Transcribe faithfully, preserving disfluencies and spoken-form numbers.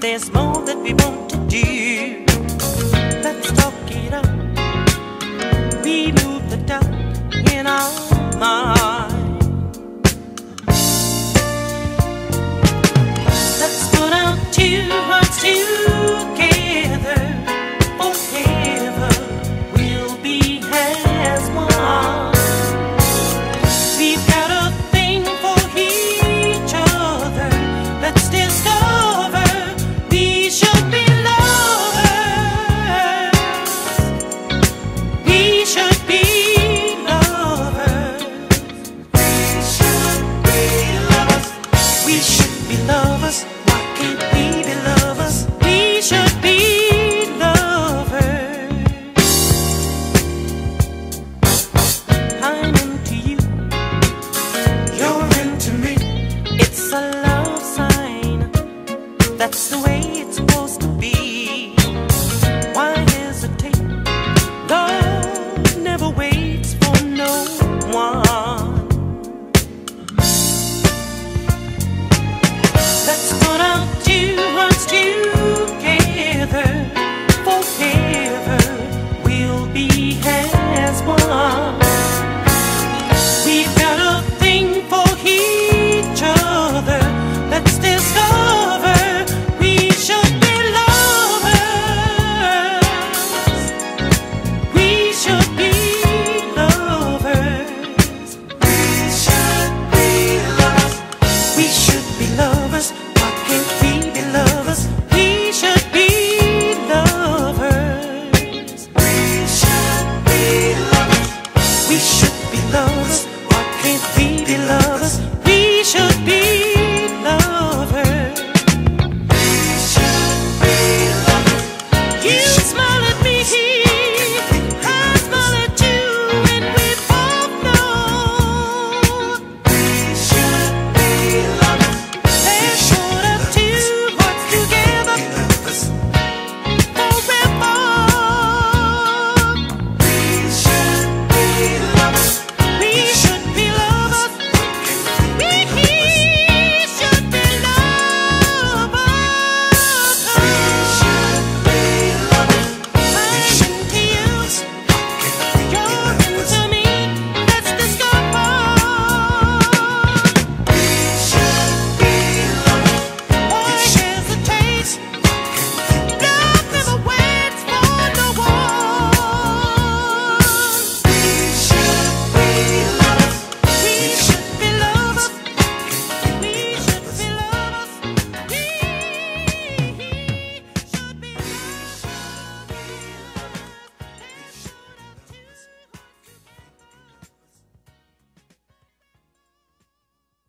there's more that we want to do. Let's talk it out. Remove the doubt in our mind. Let's put our two hearts together. Forever we'll be as one. We've got a thing for each other. Let's discover we should be lovers. We should be lovers. We should be lovers. We should be lovers. Why can't we be lovers? We should be lovers. I'm into you. You're into me. It's a love sign. That's the way it's supposed to be. Why hesitate? Love never waits for no one. Let's put our two hearts together. Forever we'll be as one. We've got a thing for each other. Let's discover we should be lovers. We should be lovers. We should be lovers. We should be lovers.